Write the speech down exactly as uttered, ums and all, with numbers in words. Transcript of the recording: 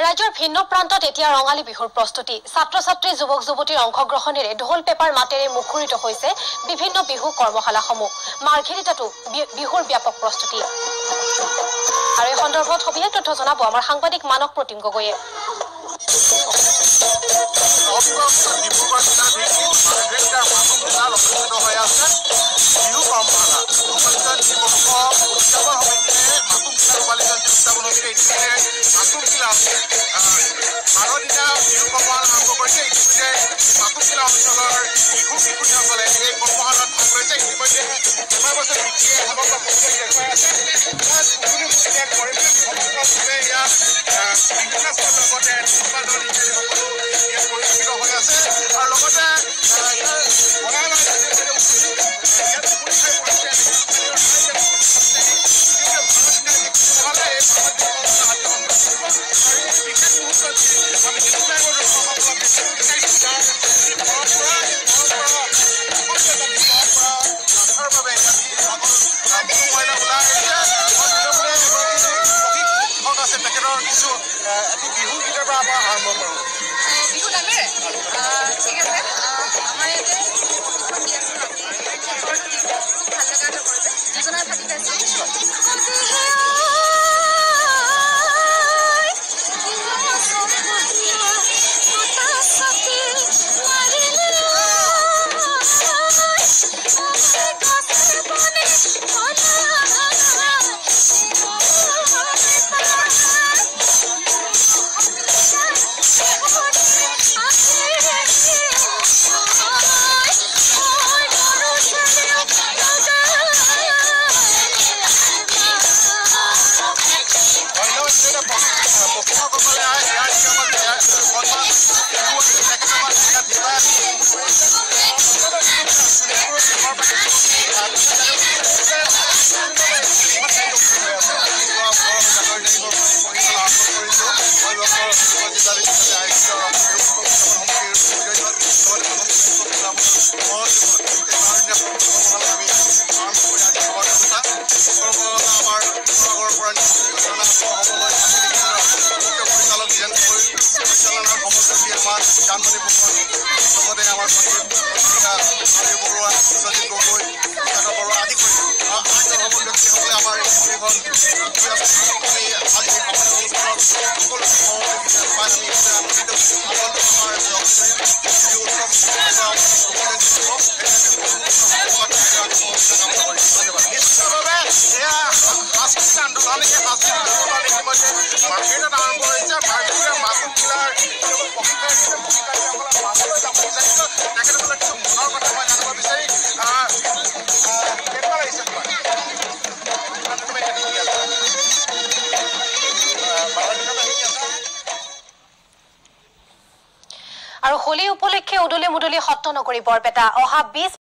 ৰাজ্যৰ ভিন্ন প্ৰান্তত এতিয়া ৰঙালী বিহুৰ প্ৰস্তুতি ছাত্ৰ-ছাত্ৰী যুৱক যুৱতীৰ অংশগ্ৰহণেৰে ঢোল পেপাৰ মাতেৰে মুখৰিত হৈছে বিভিন্ন বিহু কৰ্মশালাসমূহ মাৰ্ঘেৰিটাতো বিহুৰ ব্যাপক প্ৰস্তুতি আৰু এই সন্দৰ্ভত সবিশেষ তথ্য জনাব আমাৰ সাংবাদিক মানক প্ৰতিম গগৈয়ে Margherita Bihu Kamal আৰম্ভ কৰিছে ইতিমধ্যে Makumila অঞ্চলৰ বিহু শিশুসকলে এই কৰ্মশালাত ভাগ লৈছে ইতিমধ্যে আমাৰ বছৰ বিকিয়ে সমগ্ৰ পৰিৱেশ দেখুৱাই আছে ইয়াত কোনো এক পৰিৱেশ সমগ্ৰভাৱে ইয়াত বিহু নাচৰ লগতে উৎপাদন ইত্যাদি সকলো ইয়াত পৰিলক্ষিত হৈ আছে আৰু লগতে বিহু গীতৰ পৰা আমাৰ আৰম্ভ কৰোঁ বিহু লাগে ঠিক আছে আমাৰ ইয়াতে ভাল লগা এটা পৰিৱেশ দুজনৰ ভাতি পাইছোঁ আৰু হোলী উপলক্ষে উদুলি মুদুলি সত্ৰ নগৰী বৰপেটা অহা বিশ